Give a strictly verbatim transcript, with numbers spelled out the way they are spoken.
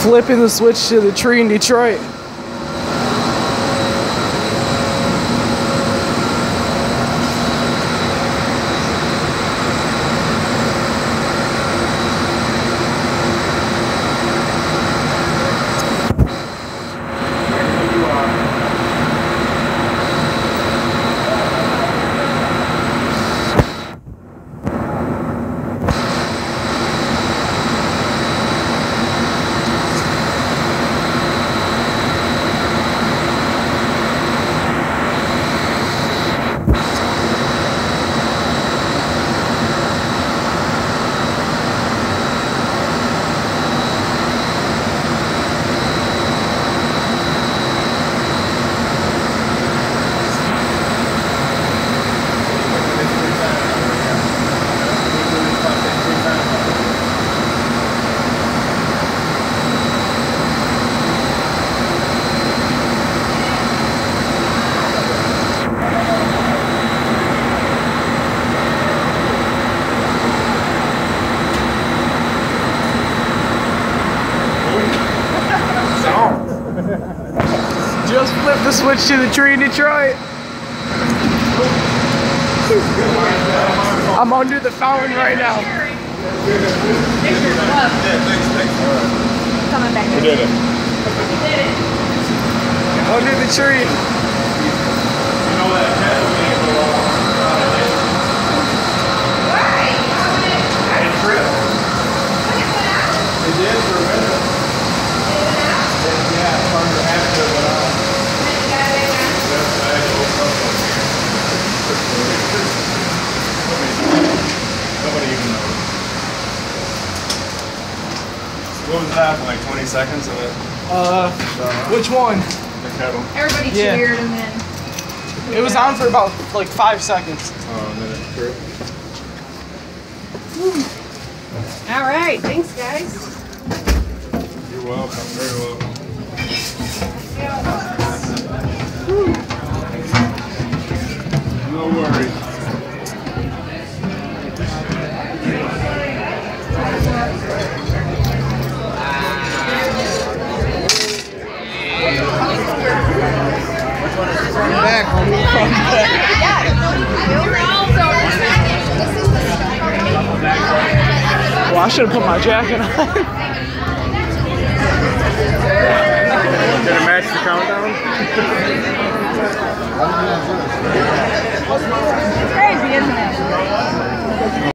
Flipping the switch to the tree in Detroit. Just flip the switch to the tree in Detroit. I'm under the fountain right now. Coming back. We did it. We did it. Under the tree. You know that cat was being a little Right. and trip. It did for a minute. Yeah, it's hard to have to go on. Nobody even knows. What was that, like twenty seconds of it? Uh, which one? The kettle. Everybody Yeah. cheered and then. It was on for about like five seconds. Oh, a minute. True. All right. Thanks, guys. You're welcome. Very welcome. No worries. Back, homie. Well, I should have put my jacket on. Gonna match the countdown? It's crazy, isn't it?